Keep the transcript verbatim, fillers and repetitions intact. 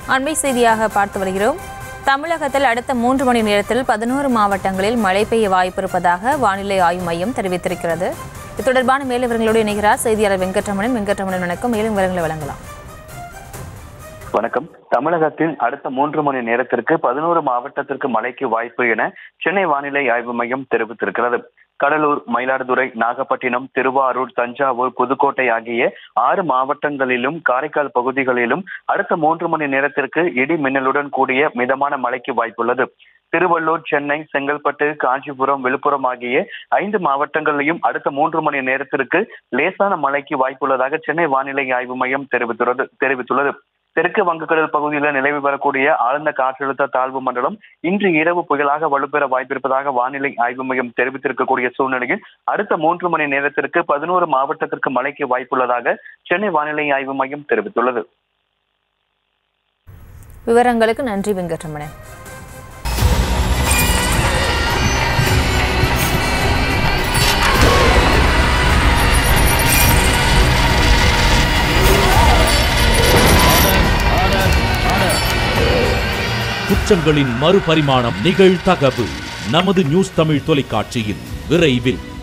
அண்மை செய்தியாக பார்த்து வருகிறோம். தமிழகத்தில் அடுத்த மூன்று மணி நேரத்தில் பதினோரு மாவட்டங்களில் மழை பெய்ய வாய்ப்பிருப்பதாக வானிலை ஆய்வு மையம் தெரிவித்திருக்கிறது. இது தொடர்பான மேலும் விவரங்களோடு இணைகிறார் செய்தியாளர் வெங்கட்ரமணன். வெங்கட்ரமணன் வணக்கம். மேலும் விவரங்களை வழங்கலாம். வணக்கம். தமிழகத்தில் அடுத்த மூன்று மணி நேரத்திற்கு பதினோரு மாவட்டத்திற்கு மழைக்கு வாய்ப்பு என சென்னை வானிலை ஆய்வு மையம் தெரிவித்திருக்கிறது. கடலூர், மயிலாடுதுறை, நாகப்பட்டினம், திருவாரூர், தஞ்சாவூர், புதுக்கோட்டை ஆகிய ஆறு மாவட்டங்களிலும் காரைக்கால் பகுதிகளிலும் அடுத்த மூன்று மணி நேரத்திற்கு இடி மின்னலுடன் கூடிய மிதமான மழைக்கு வாய்ப்புள்ளது. திருவள்ளூர், சென்னை, செங்கல்பட்டு, காஞ்சிபுரம், விழுப்புரம் ஆகிய ஐந்து மாவட்டங்களிலும் அடுத்த மூன்று மணி நேரத்திற்கு லேசான மழைக்கு வாய்ப்புள்ளதாக சென்னை வானிலை ஆய்வு மையம் தெரிவித்துள்ளது தெரிவித்துள்ளது தெற்கு வங்கக்கடல் பகுதியில் நிலவி வரக்கூடிய ஆழ்ந்த காற்றழுத்த தாழ்வு மண்டலம் இன்று இரவு புயலாக வலுப்பெற வாய்ப்பிருப்பதாக வானிலை ஆய்வு மையம் தெரிவித்திருக்கக்கூடிய சூழ்நிலையில் அடுத்த மூன்று மணி நேரத்திற்கு பதினோரு மாவட்டத்திற்கு மழைக்கு வாய்ப்புள்ளதாக சென்னை வானிலை ஆய்வு மையம் தெரிவித்துள்ளது. விவரங்களுக்கு நன்றி வெங்கட்ரமணன். குற்றங்களின் மறுபரிமாணம் நிகழ்தகவு நமது நியூஸ் தமிழ் தொலைக்காட்சியில் விரைவில்.